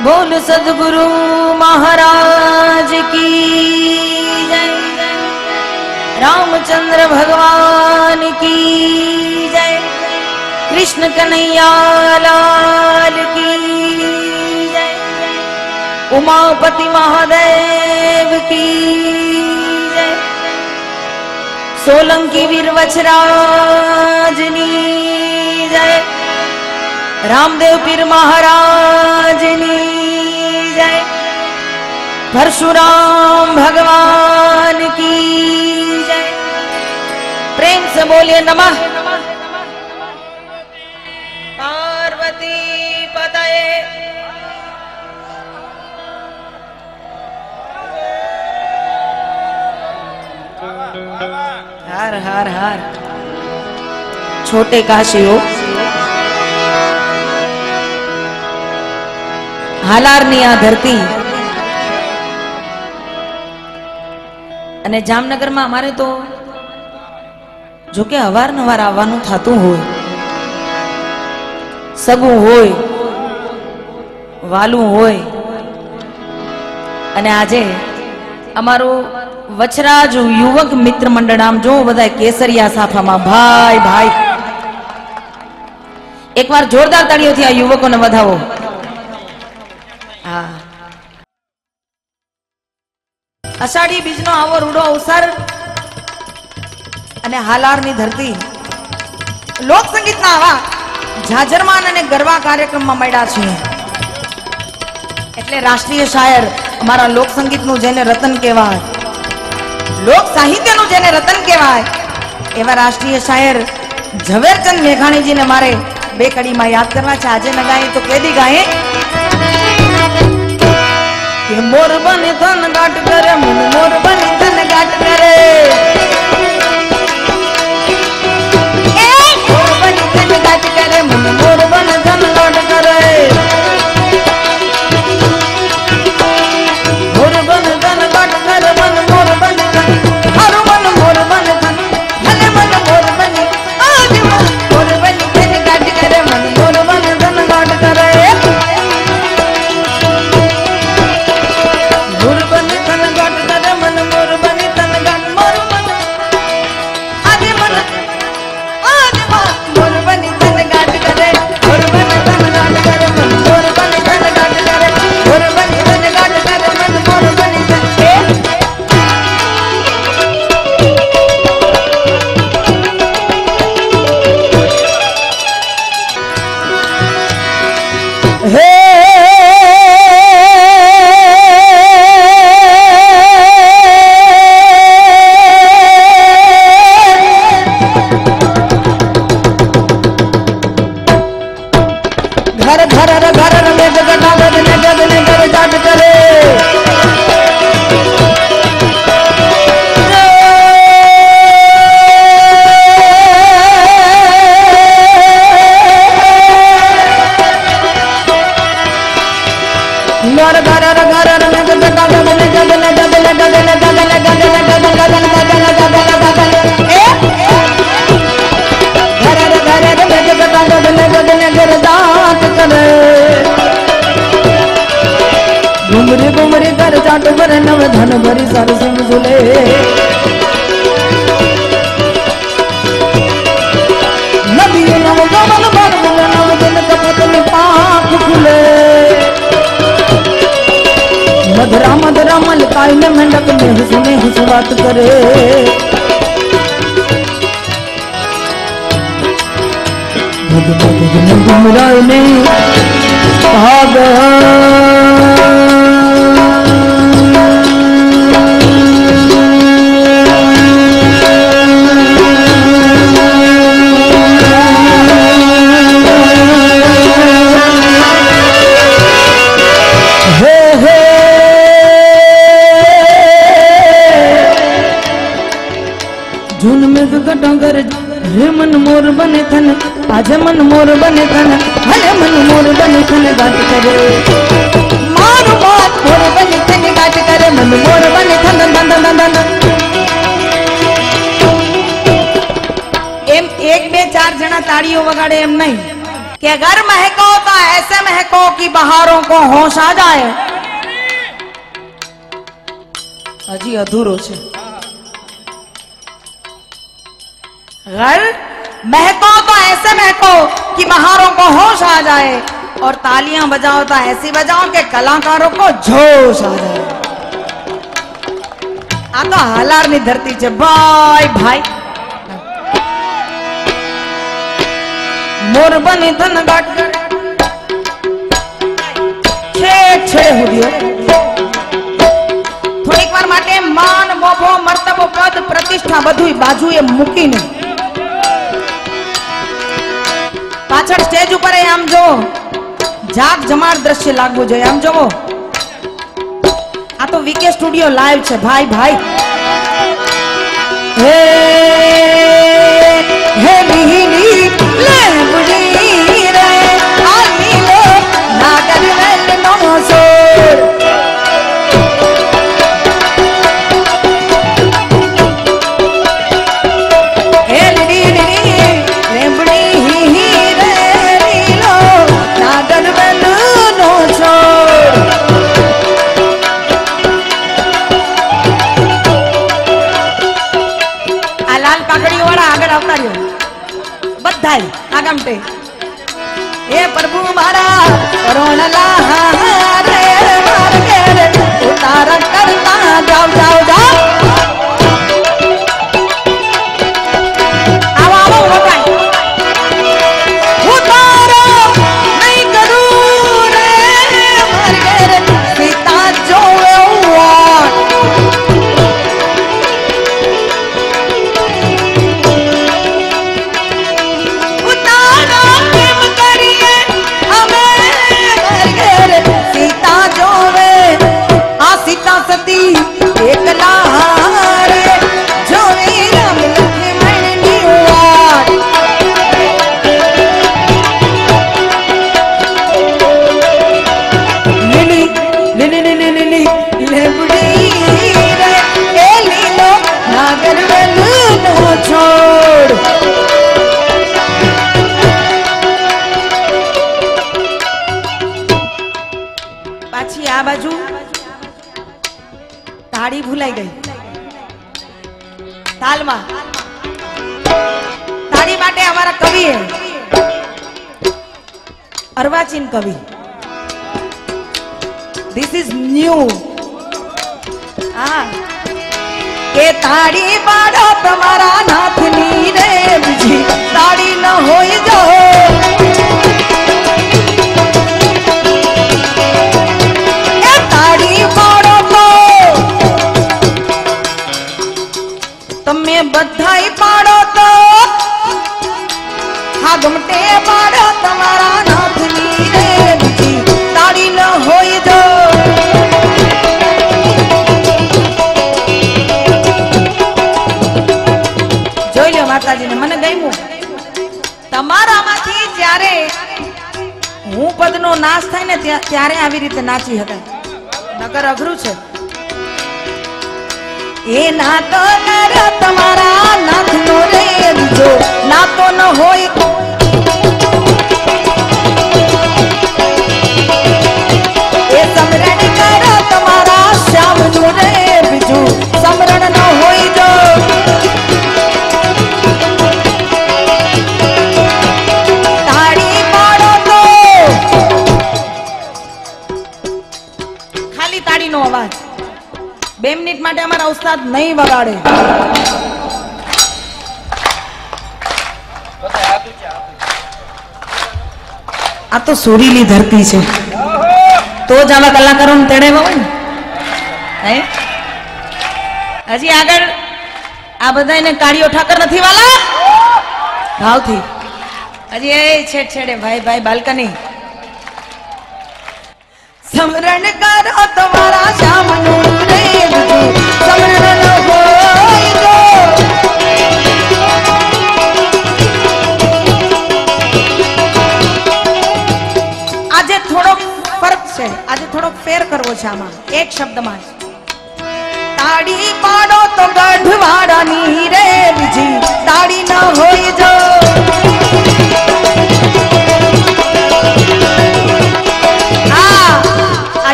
बोल सद्गुरु महाराज की जय। रामचंद्र भगवान की जय। कृष्ण कन्हैया लाल की जय। उमापति महादेव की जय। सोलंकी वीर वछराजनी जय। रामदेव पीर महाराजनी जय। परशुराम भगवान की जय। प्रेम से बोलिए नमः पार्वती पतये। हर हर हर। छोटे काशी हो हालाરની આ ધરતી અને જામનગરમાં અમારે તો જો કે અવારનવાર આવવાનું થતું હોય, સગું હોય, વાલું હોય, અને આજે અમારું વચરાજ યુવક મિત્ર મંડળ આમ જો બધા કેસરિયા સાફામાં ભાઈ ભાઈ એકવાર જોરદાર તાળીઓથી આ યુવકોને વધાવો. અષાઢી બીજનો આવો રૂડો અવસર અને હાલારની ધરતી લોક સંગીતના આવા જાજરમાન અને ગરબા કાર્યક્રમમાં મળ્યા છીએ એટલે રાષ્ટ્રીય શાયર અમારા લોક સંગીતનું જેને રતન કહેવાય, લોક સાહિત્યનું જેને રતન કહેવાય એવા રાષ્ટ્રીય શાયર ઝવેરચંદ મેઘાણીજીને મારે બે કડીમાં યાદ કરવા છે. આજે ન ગાય તો કેદી ગાય કે મોર બને ધન ગાટ કરે, મન મોર બને ધન ગાટ કરે, મોર બને ધન ગાટ કરે, મન મોર બને ધન ગાટ કરે, મોર બને ધન ગાટ કરે, મન મોર બને ધન, હારું મન મોર બને ધન, ભલે મન મોર બને આજ મોર બને ધન ગાટ કરે, મન મોર બને ધન ગાટ કરે. घुमरी घुमरी कर चाट भर नव धन भरी सर सिंह झूले, नदी नव गमन भर मुल नव दिन कपत में पाख खुले, मधुरा मधुरा मलकाई ने मंडप में हुस्ने हुस्वात करे, घुमराई ने भाग झुन में डोंगर रे मन मोर बने थन, आज मन मोर बने थन, हरे मन मोर बने थन गाट करे, मारो बात मोर बने थन गाट करे, मन मोर बने थन दन दन दन दन. एक बे चार जना ताड़ियों वगाड़े एम नहीं कि अगर महको तो ऐसे महको कि बहारों को होश आ जाए, हजी अधूरो छे। घर महको तो ऐसे महको कि बहारों को होश आ जाए, और तालियां बजाओ तो ऐसी बजाओ कि कलाकारों को जोश आ जाए। आ तो हालार नी धरती छे भाई भाई। मोर बनी धन गाट छेड़ छेड़े हुदियो। થોડીક વાર માટે માન મોભો મર્તબો પદ પ્રતિષ્ઠા બધુંય બાજુએ મૂકીને પાછળ સ્ટેજ ઉપર આમ જો જાગ જમાર દ્રશ્ય લાગવું જોઈએ। આમ જોવો, આ તો વીકે સ્ટુડિયો લાઈવ છે ભાઈ ભાઈ। હે હે લીલી લેબડી રે આલી લો નાગર વેલ નો સોર। आगमटे ए प्रभु मारा करोण ला रे मार के रे उतार करता जाओ जाओ जाओ। आओ आओ बताई उतारो नहीं करूं रे मार के रे सीता जो ताड़ी भूलाई गई ताल में। ताड़ी माटे हमारा कवि है अर्वाचीन कवि। This is new. के ताड़ी पाड़ो तुम्हारा नाथ नी रे बुझी ताड़ी न होई जो। बधाई पाड़ो तो हाँ गमटे पाड़ो तुम्हारा नाथ नी रे बुझी ताड़ी न होई जो। જોઈ લો માતાજીને મને ગમ્યું તમારામાંથી જ્યારે હું પદનો નાશ થાય ને ત્યારે આવી રીતે નાચી શકાય, નકર અઘરું છે। ए ना तो नर तुम्हारा नाथ नो रे जो ना तो न होई। ए समरण कर तुम्हारा श्याम नो रे बिजू समरण न होई जो। ताड़ी पाड़ो तो खाली ताड़ी नो आवाज 2 मिनिट માટે અમારા ઉસ્તાદ નહીં વગાડે। આ તો સુરીલી ધરતી છે તો જ આવા કલાકારોને તેડેવા હોય ને। હજી આગળ આ બધાને કાળીઓ ઠાકર નથી વાલા ભાવથી હજી એ છેડ છેડે ભાઈ ભાઈ બાલ્કની। समरण करो तुम्हारा श्याम नो रे बुझू समरण न होई जो। આજે થોડો ફરક છે, આજે થોડો ફેર કરવો છે આમાં એક શબ્દમાં। તાડી પાડો તો ગઢવાડાની રે બીજી તાડી ન હોઈ જો।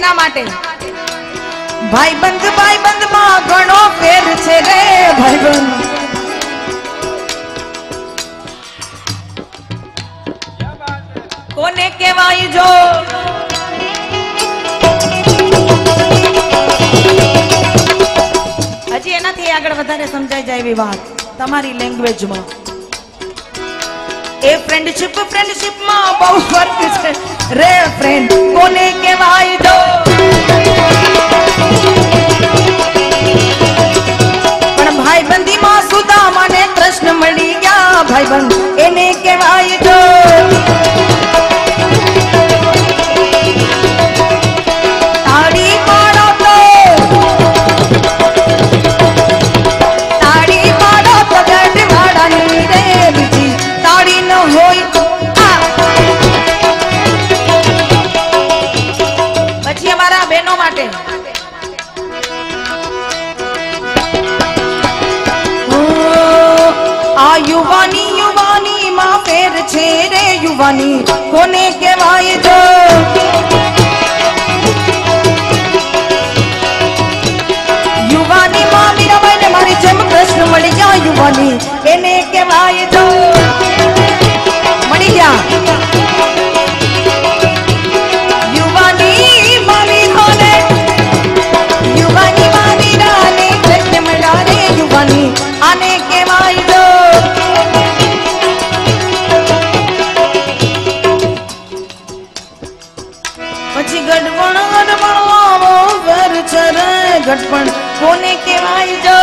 એના માટે ભાઈબંધ માં ઘણો ફેર છે રે ભાઈબંધ. કોને કહેવાય જો હજી એનાથી આગળ વધારે સમજાઈ જાય એવી વાત તમારી લેંગ્વેજમાં. એ ફ્રેન્ડશિપ માં બહુ ફરક છે રે ફ્રેન્ડ. કોને કહેવાય જો પણ ભાઈબંધીમાં સુદામાને કૃષ્ણ મળી ગયા ભાઈબંધ એને કહેવાય જો. તાળી પાડો તો ગઢવાડાની રે બીજી તાળી ન હોય. પછી અમારા બહેનો માટે આ યુવાની માં ફેર છે રે યુવાની કોને કહેવાય જો. યુવાની માં મીરાબાઈ ને મારી જેમ કૃષ્ણ મળી ગયા યુવાની એને કહેવાય જો. મળી ગયા યુવાની મારી હોને યુવાની મારી રાને કૃષ્ણ મળ્યા રે યુવાની આને કહેવાય જો. પછી ગઢપણ ઘર છે રે ગઢપણ કોને કહેવાય જો.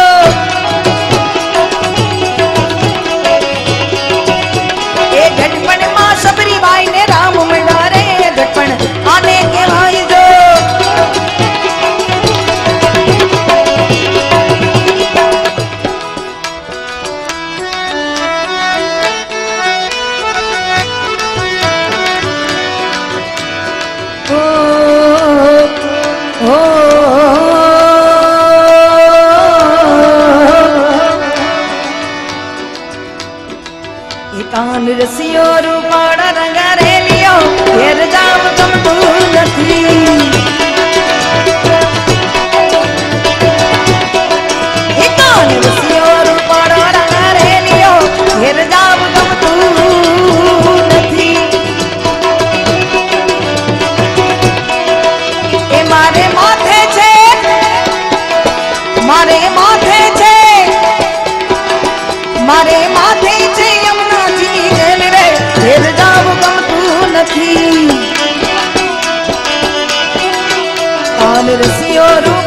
એ ગઢપણ માં સબરીબાઈ ને રામ મળ્યા રે ગઢપણ આને કહેવાય જો. કાન રસિયો રૂપાળા રંગા રેલિયો ઘેર જાવ ગમતું નથી. કાન રસિયો રૂપાળો રંગા રેલિયો ઘેર જાવ ગમતું નથી. એ મારે માથે છે મારે માથે છે મારે માથે છે ઘેર જાવ ગમતું નથી. કાન રસિયો રૂપ